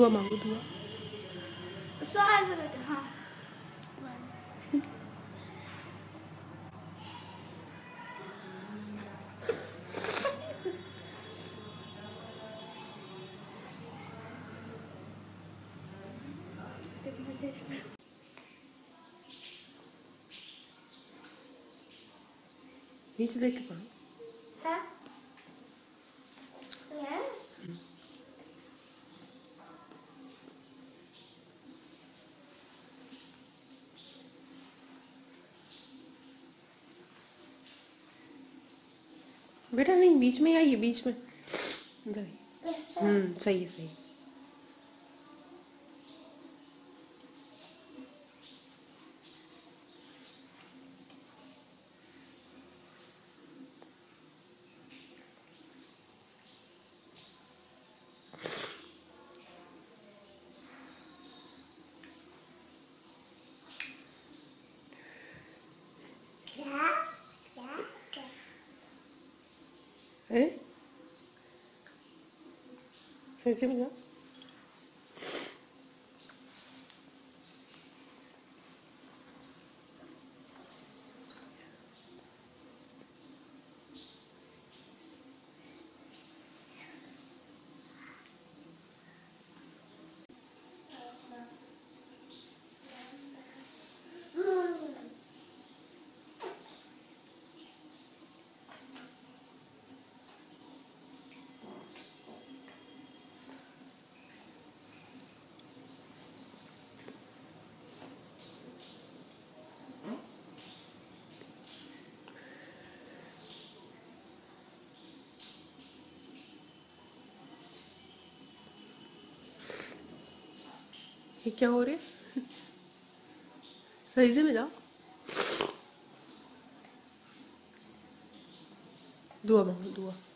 दुआ मांगो, दुआ। हाँ नीचे देख के पढ़ो। बेटा नहीं, बीच में आइए, बीच में इधर। सही सही। सही में जाओ। ये क्या हो रहा है? सजदे में जाओ, दुआ मांगो, दुआ।